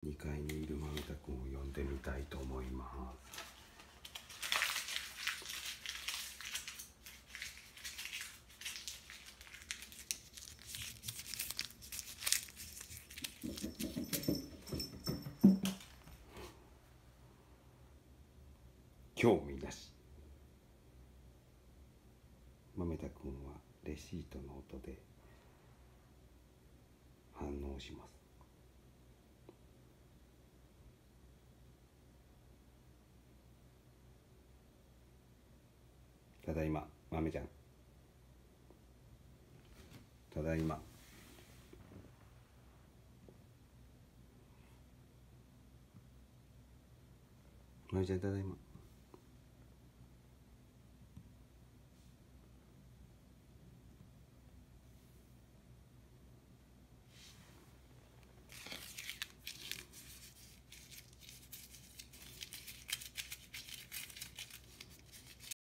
2階にいる豆太くんを呼んでみたいと思います。興味なし。豆太くんはレシートの音で反応します。ただいま、豆ちゃん。ただいま。豆ちゃん、ただいま。